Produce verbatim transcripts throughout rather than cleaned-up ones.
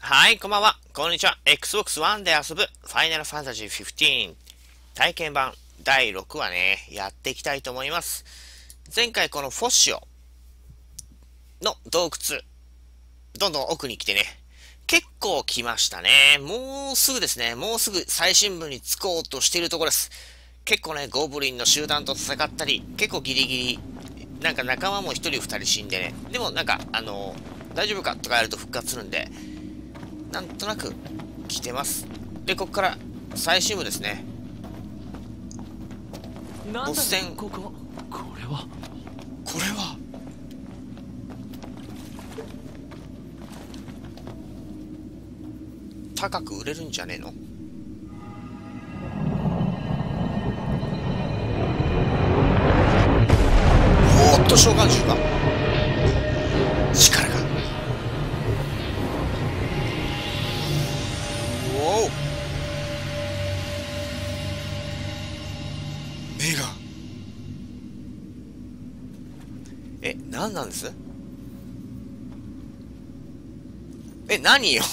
はい、こんばんは。こんにちは。エックスボックスワン で遊ぶファイナルファンタジーじゅうご体験版だいろくわね、やっていきたいと思います。前回このフォッシオの洞窟、どんどん奥に来てね、結構来ましたね。もうすぐですね、もうすぐ最深部に着こうとしているところです。結構ね、ゴブリンの集団と戦ったり、結構ギリギリ、なんか仲間も一人二人死んでね、でもなんか、あの、大丈夫かとかやると復活するんで、なんとなく来てます。で、ここから最終部ですね。ボス戦。 ここ、これはこれは高く売れるんじゃねえの？おーっと召喚獣が力がおお目がえ、何なんです？え、何よ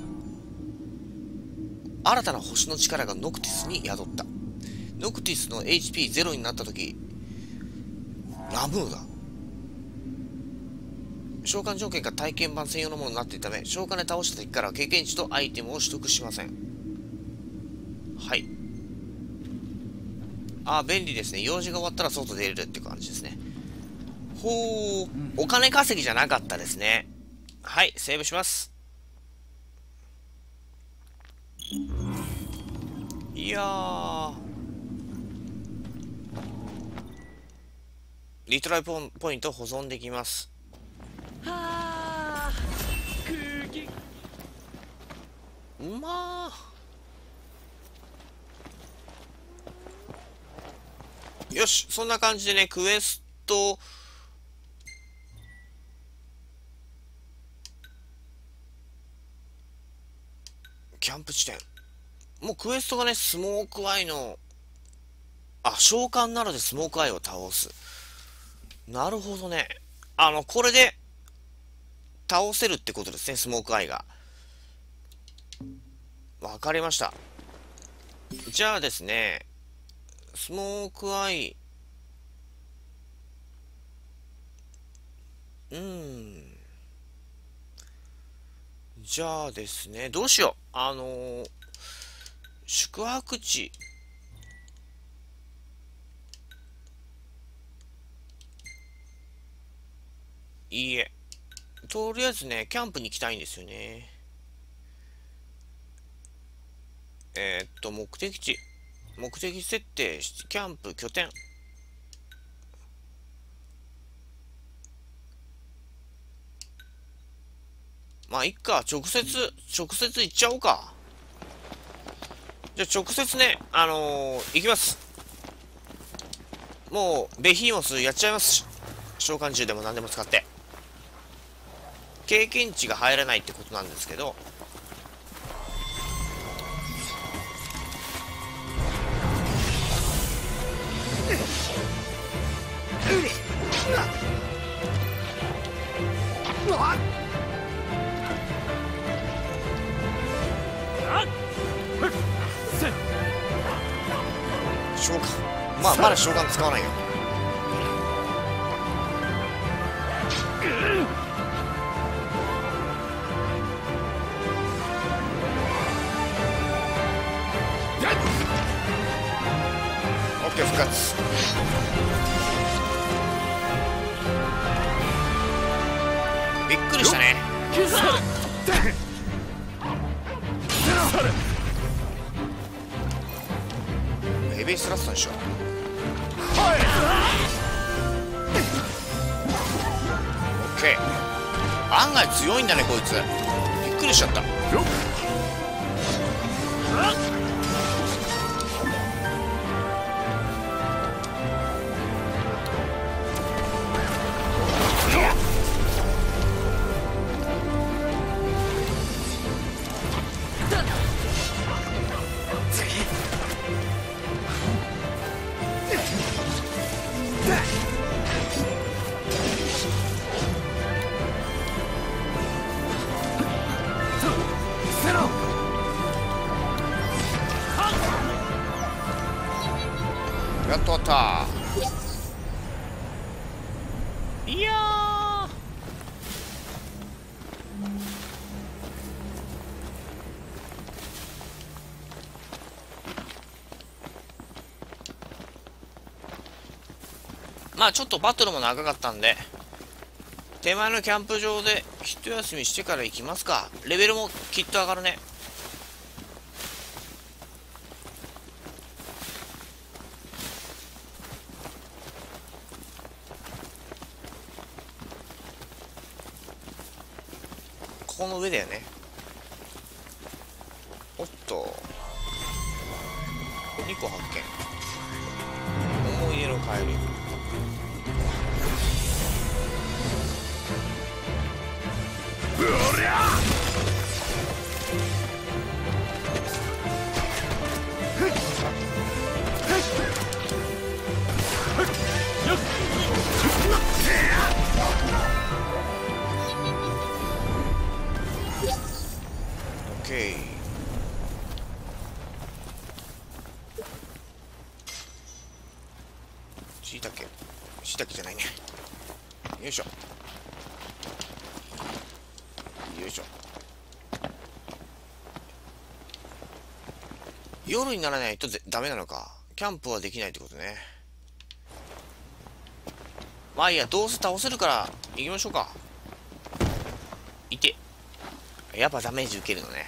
新たな星の力がノクティスに宿った。ノクティスの エイチピーゼロ になった時、ラムーだ。召喚条件が体験版専用のものになっているため、召喚で倒した敵から経験値とアイテムを取得しません。はい。ああ、便利ですね。用事が終わったら外出れるって感じですね。ほう、お金稼ぎじゃなかったですね。はい、セーブします。いやー。リトライポンポイント保存できます。 はあ、空気うまー。よし、そんな感じでね、クエスト、キャンプ地点。もうクエストがね、スモークアイの、あ、召喚なのでスモークアイを倒す。なるほどね。あの、これで、倒せるってことですね、スモークアイが。わかりました。じゃあですね、スモークアイ、うーん。じゃあですね、どうしよう。あのー、宿泊地。いいえ。とりあえずね、キャンプに行きたいんですよね。えー、っと、目的地。目的設定、キャンプ拠点。まあ、いっか。直接、直接行っちゃおうか。じゃあ、直接ね、あのー、行きます。もう、ベヒーモスやっちゃいます。召喚獣でも何でも使って。経験値が入らないってことなんですけど、召喚、まあまだ召喚使わないよ。オッケー、復活。びっくりしたね。ヘビースラッソにしよう。オッケー。案外強いんだねこいつ。びっくりしちゃった。 やっと終わった。いやー、まあちょっとバトルも長かったんで、手前のキャンプ場で一休みしてから行きますか。レベルもきっと上がるね。ここの上だよね。おっと、にこ発見。思い出のカエル。オッケー。しいたけ、しいたけじゃないね。よいしょ。よいしょ。夜にならないとダメなのか。キャンプはできないってことね。まあいいや、どうせ倒せるから行きましょうか。いて、やっぱダメージ受けるのね。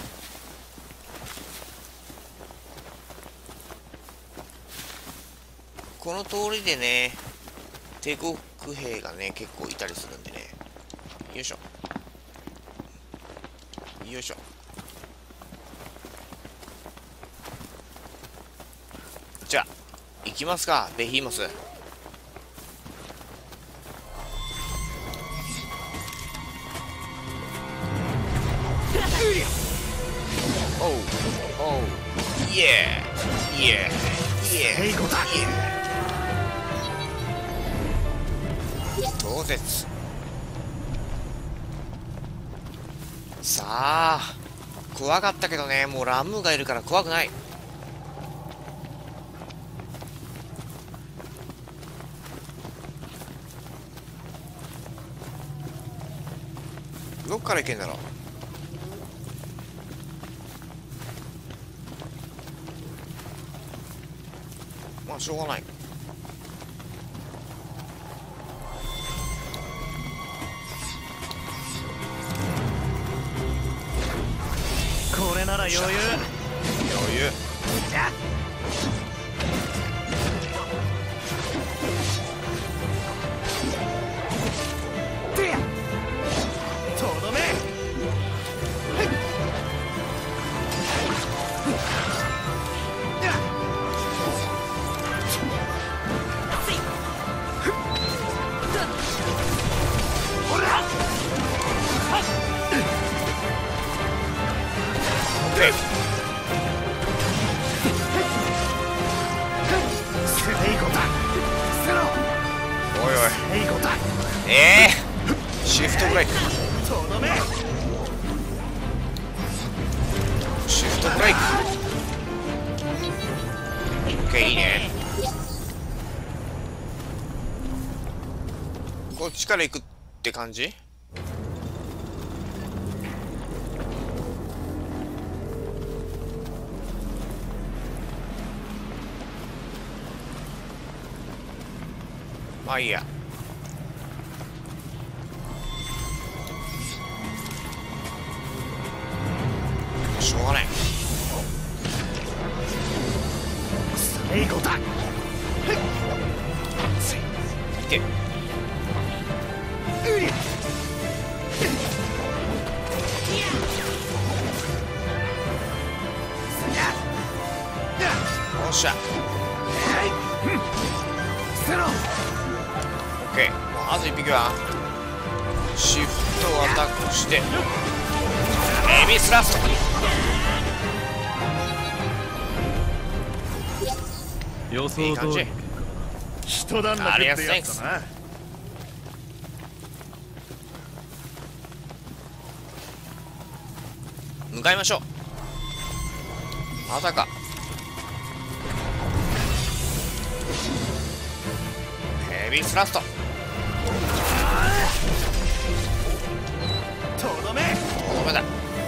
この通りでね、帝国兵がね結構いたりするんでね。よいしょよいしょ。じゃあ行きますか、ベヒーモス。おうおう、イエーイエーイエーイエー。当絶。さあ怖かったけどね、もうラムがいるから怖くない。どっから行けんだろう。まあしょうがない。 これなら余裕。余裕。 とどめ。ほら。 おいおい、ええー、シフトブレイク、シフトブレイク。オッケー、いいね。こっちから行くって感じ。まあいいや。しょうがない。 最後だ。 いけ。よっしゃ。オッケー。まず一匹はシフトアタックしてエビスラスト。 予想通り。いい感じ。一段落ってやつだな。 向かいましょう。まさかヘビースラスト。 とどめとどめだ。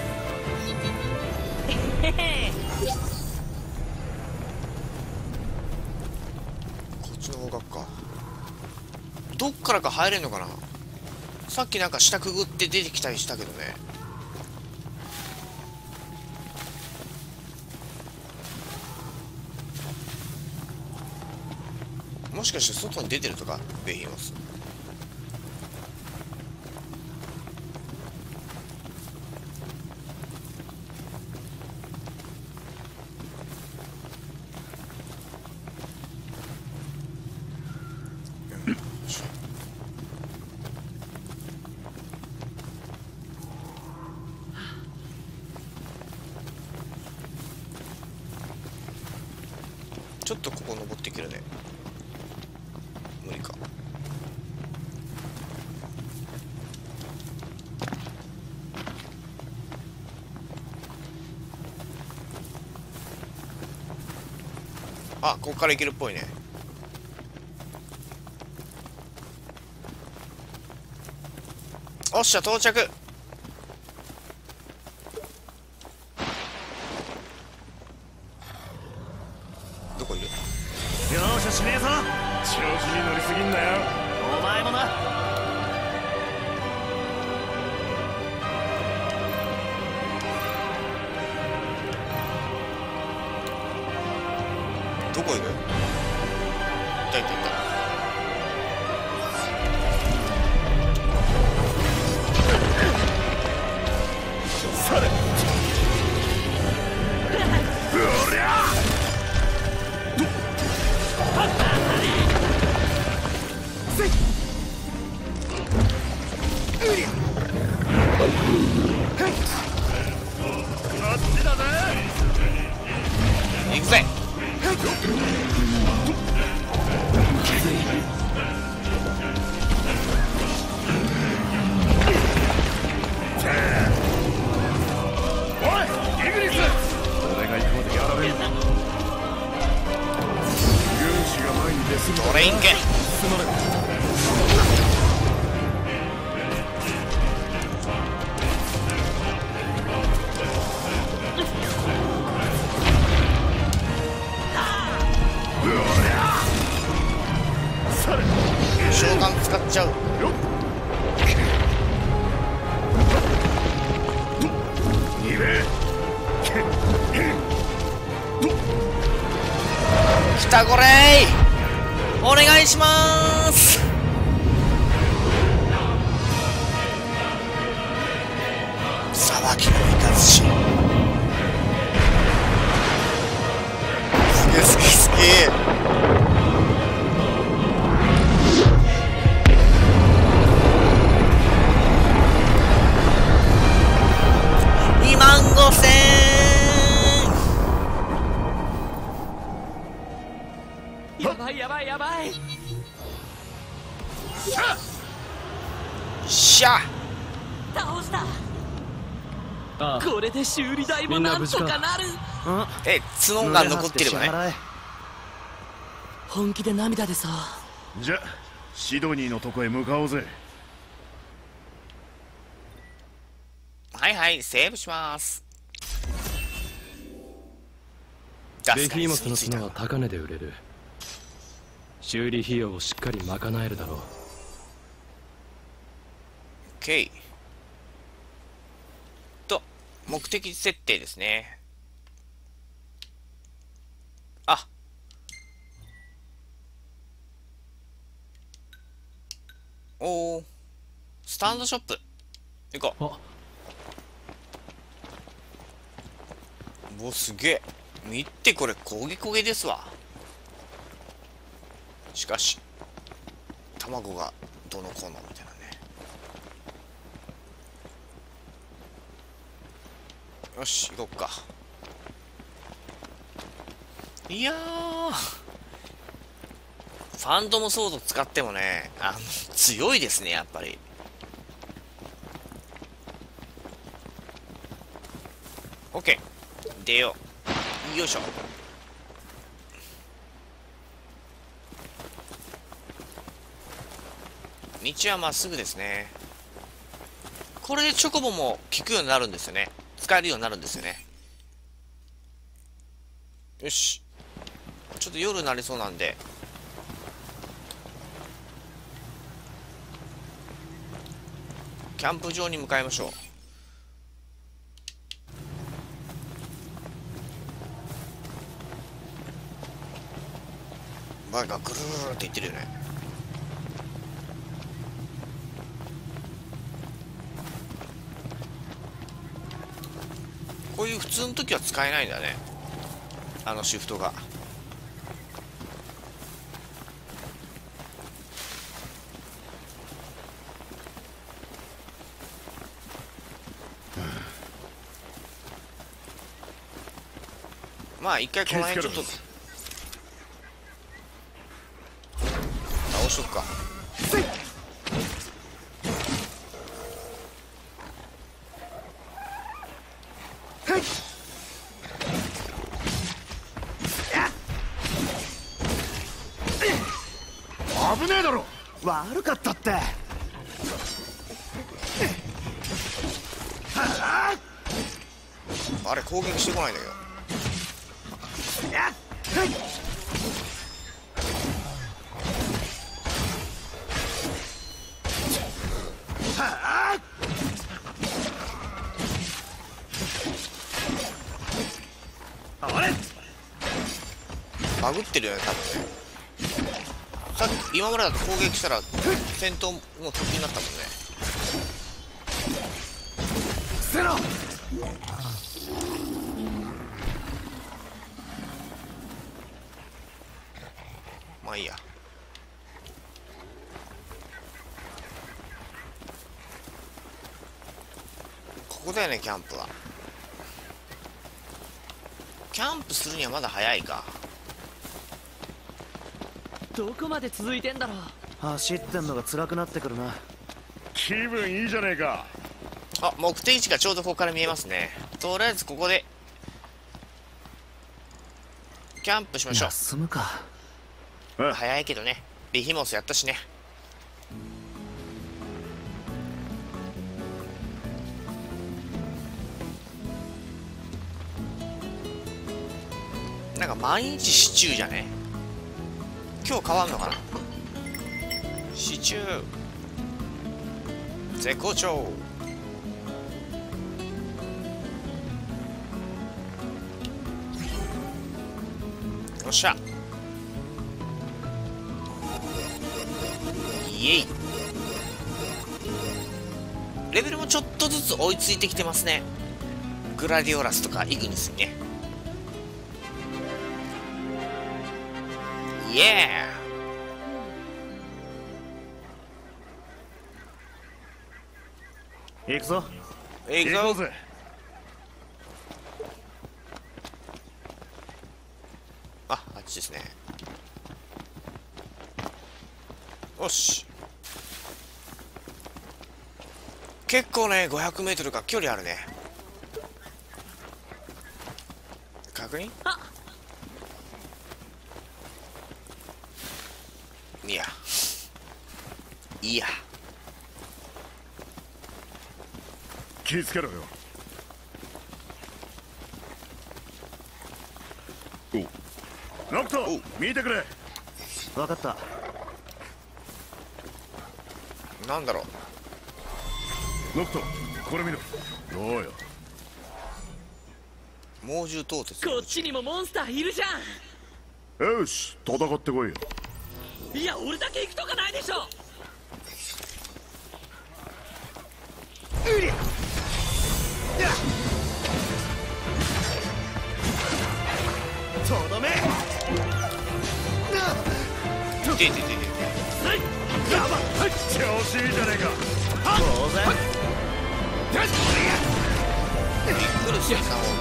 こっちの方角か。どっからか入れんのかな。さっきなんか下くぐって出てきたりしたけどね。もしかして外に出てるとかベヒモス。ちょっとここ登っていけるね。無理か。あ、ここから行けるっぽいね。おっしゃ、到着。どこいる？ 容赦しねえぞ。調子に乗りすぎんなよ。お前もな。 どこいる？いたいたいた。 それ。うりゃ。せい。うりゃ。へい。こっちだぜ。 行くぜ。トレイン系。召喚使っちゃう。来たこれー、お願いしまーす。騒ぎのいかずし。好き好き好き。にまんごせん。 やばいやばいやばい。 しゃ倒した。 ああ、 これで修理代もなんとかなる。 え、角が残ってればね。 本気で涙でさ。 じゃシドニーのとこへ向かおうぜ。 はいはい、セーブします。 ベヒーモスの角は高値で売れる。修理費用をしっかり賄えるだろう。 OK と、目的設定ですね。あ、おー、スタンドショップ行こう。 あ、 お、すげえ。見てこれ、焦げ焦げですわ。しかし卵がどのこうのみたいなね。よし、行こっか。いやー、ファントムソード使ってもね、あの強いですね、やっぱり。オッケー、出よう。よいしょ。 道はまっすぐですね。これでチョコボも効くようになるんですよね。使えるようになるんですよね。よし、ちょっと夜になりそうなんで、キャンプ場に向かいましょう。バイがぐるーって言ってるよね。こういう普通の時は使えないんだね、あのシフトが。まあ一回この辺ちょっと倒しとくか。 危ねえだろ。悪かったって。 あれ攻撃してこないんだけど。バグってるよね多分ね。さっき今までだと攻撃したら戦闘もう得意になったもんね。 捨てろ。 まあいいや。ここだよね、キャンプは。キャンプするにはまだ早いか。 どこまで続いてんだろう。 走ってんのが辛くなってくるな。気分いいじゃねえか。 あ、目的地がちょうどここから見えますね。とりあえずここでキャンプしましょう。 休むか。 早いけどね、ビヒモスやったしね。なんか毎日シチューじゃね。今日変わんのかな。シチュー絶好調。よっしゃ、イエイ。レベルもちょっとずつ追いついてきてますね。グラディオラスとかイグニスにね。イエー。行くぞ。 ー行くぞ。 行こうぜ。 あ、あっちですね。よし。結構ね、ごひゃくメートルか距離あるね。確認？いや。いや。 気ぃつけろよ。お、ノクト、見てくれ。分かった。 なんだろう。ノクト、これ見ろ。どうよ。 猛獣凍結。 こっちにもモンスターいるじゃん。よし、戦ってこいよ。 いや、俺だけ行くとかないでしょ。うりゃ。 とどめ。 ててててて。 やばい。調子いいじゃねえか。当然。 びっくりしたな。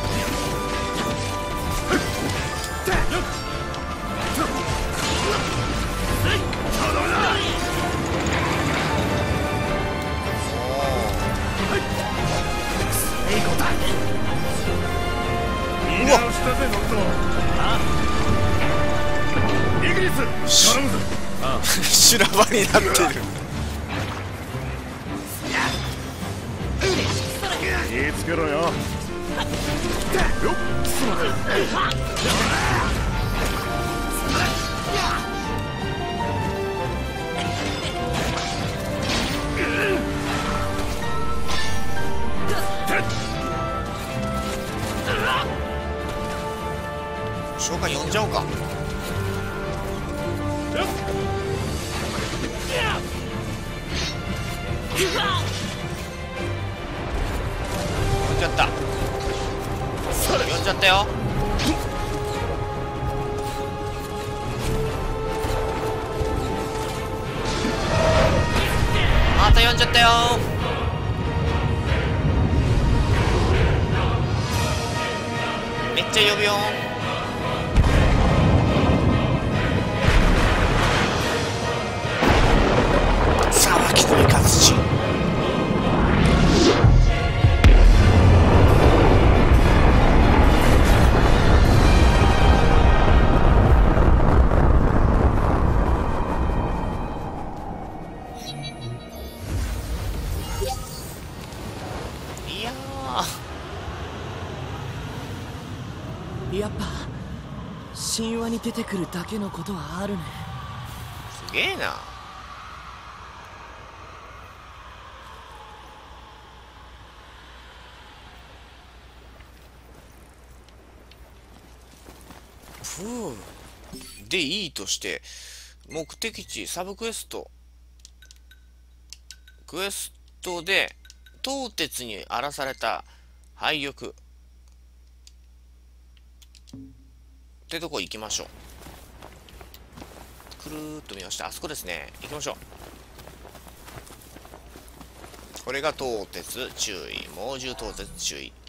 見直したぜ、ノクト。イギリス、頼むぜ。 修羅場になってる。 気つけろよ。よっ、すまん。 召喚呼んじゃおうか。呼んじゃった。呼んじゃったよ。また呼んじゃったよ。めっちゃ呼ぶよ。さばきのイカズチ。いややっぱ神話に出てくるだけのことはあるね。 すげえな。ふう。でいいとして目的地サブクエストクエストで東鉄に荒らされた廃玉ってとこ行きましょう。くるーっと見ました。あそこですね。行きましょう。これが東鉄注意。猛獣東鉄注意。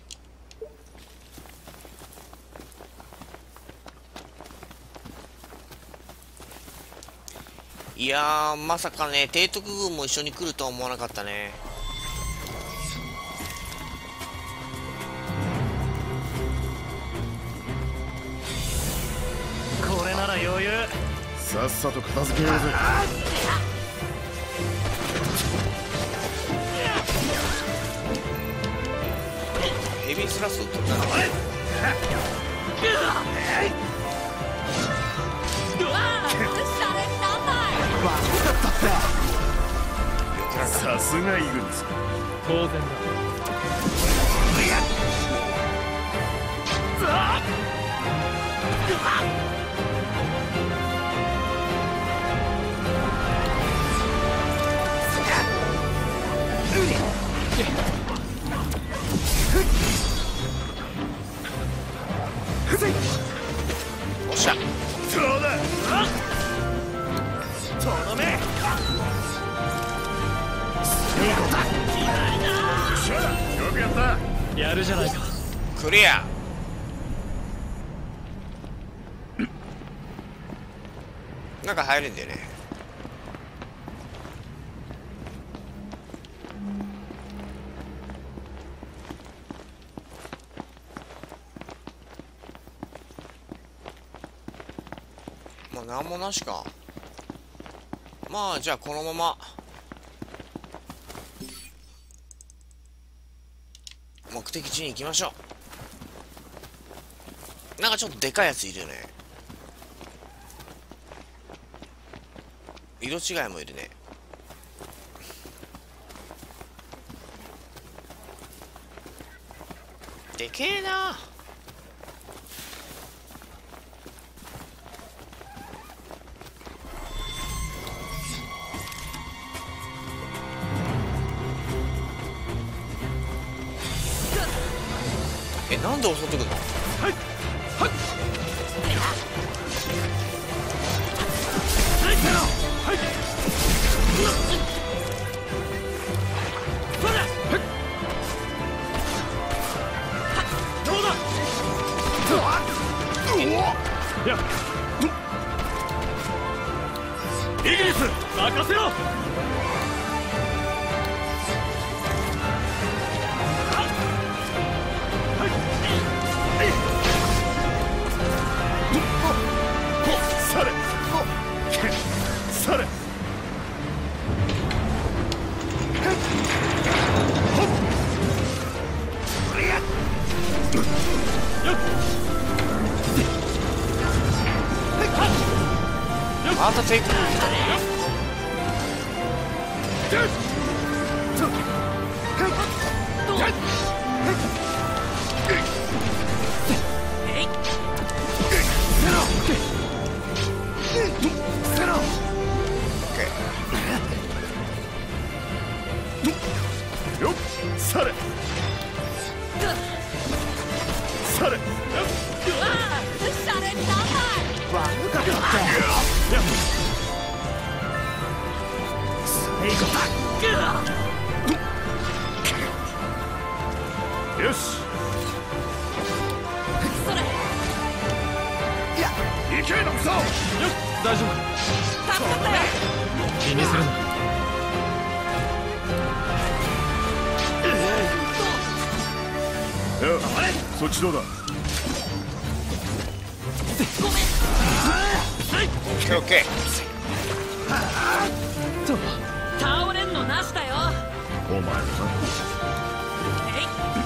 いやー、まさかね、提督軍も一緒に来るとは思わなかったね。 これなら余裕。 さっさと片付けようぜ。 ヘビースラス取ったの。 さすがイグニス。 当然だ。 おっしゃ。 そうだ。とどめ。よくやった。 やるじゃないか。 クリア。なんか入るんだよね。まあなんもなしか。まあじゃあこのまま目的地に行きましょう。なんかちょっとでかいやついるよね。色違いもいるね。でけえな。え、なんで襲ってくるの？ はいはいやっイギリス任せろ。 それそれまたテイク。 よっされされうわーシャレになんない悪かったって最後だよしそれいや行けノブソン。よっ大丈夫。 助かったよ気にするな。 いやそっちどうだ。 ごめんオッケーオッケと倒れんのなしだよお前もな。 えい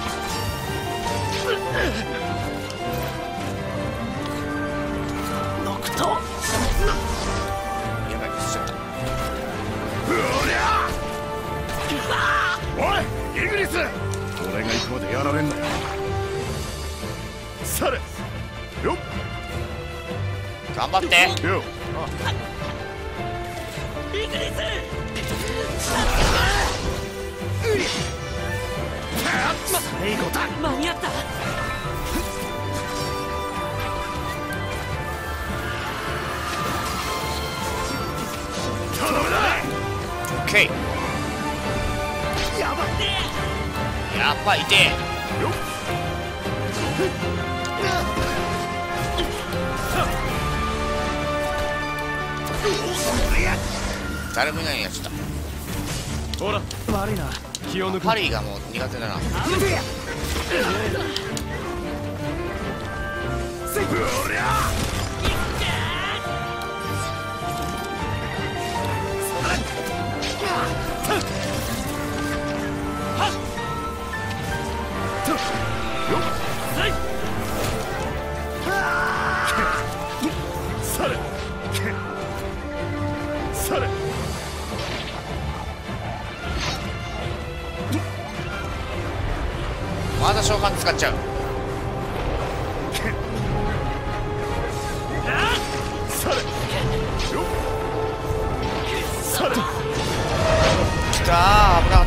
ノクトー。やばい、ミスっちゃった。 おいイグニス、俺が行くまでやられんなよ。されよっ頑張って。 よっイグニス最後だ間に合った頼むな。 オッケー。 やばいやっぱいてえ。 よっ誰もいないやつだ。 ほら悪いな気を抜く。 パリーがもう苦手だな。 されされまだ召喚使っちゃう。 されよっされきたー、危なかった。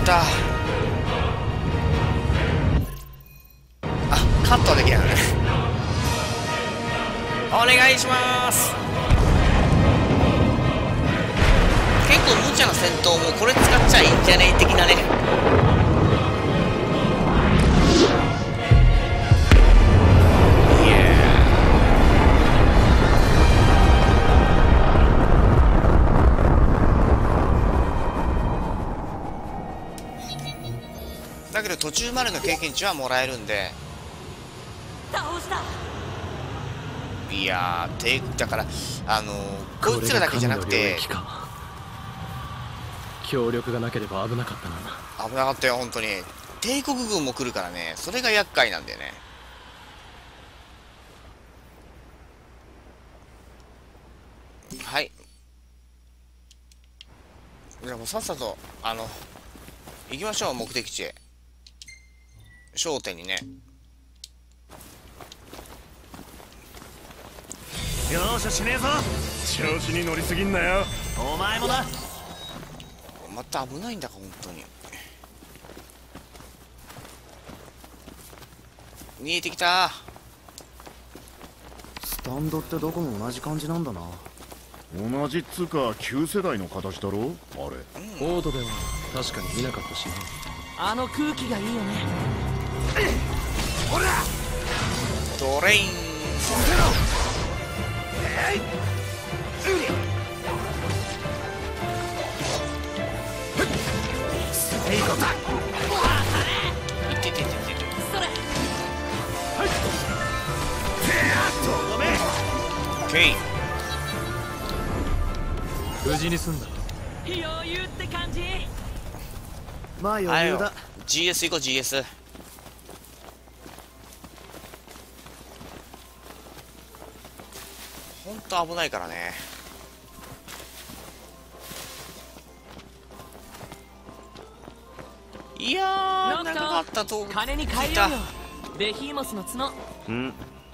あ、カットはできないのね。お願いします。結構無茶な戦闘もこれ使っちゃいいんじゃね的なね。いやーだけど途中までの経験値はもらえるんで。 倒したいやー、てだからあのー、こいつらだけじゃなくて協力がなければ危なかったな。 危なかったよ本当に。帝国軍も来るからね、それが厄介なんだよね。はい、じゃあもうさっさとあの行きましょう、目的地へ。商店にね。 容赦しねえぞ調子に乗りすぎんなよ。 お前もなまた危ないんだか本当に。見えてきた。 スタンドってどこも同じ感じなんだな。 同じっつうか旧世代の形だろあれ。 オードでは確かに見なかったしな。 あの空気がいいよね。 ドレイン。 最後だいててててて。 それオッケー。 無事に済んだ。 余裕って感じまあ余あよ裕だ。 ジーエス 行こう ジーエス。 ほんと危ないからね。いやー、長かったと金に変えようよ。ベヒーモスの角。 うん。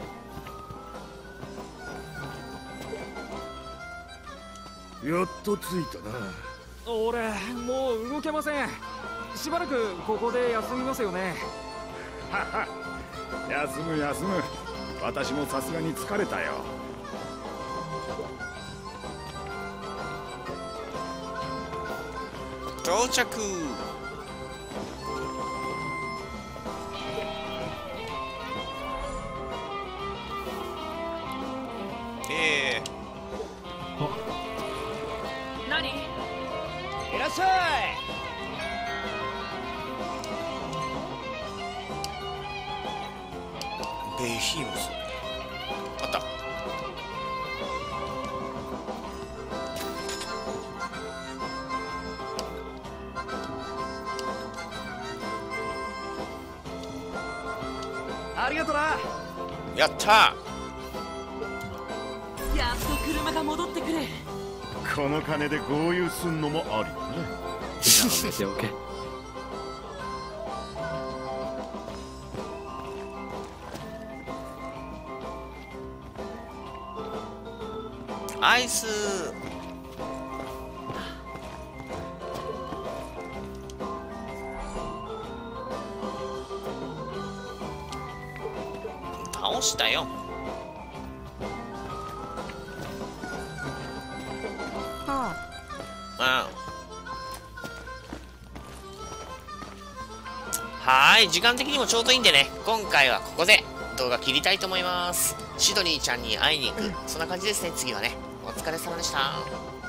やっと着いたな。 俺もう動けません。しばらくここで休みますよね。 はは、休む休む。私もさすがに疲れたよ。 到着。ええー、何？いらっしゃい。 ベヒーモスあった。 ありがとな。 やったー。やっと車が戻ってくる。 この金で豪遊すんのもありだね。やめておけ。 アイス。倒したよ。 ああ。はーい、時間的にもちょうどいいんでね、今回はここで動画切りたいと思います。シドニーちゃんに会いに行く、そんな感じですね。次はね、お疲れ様でした。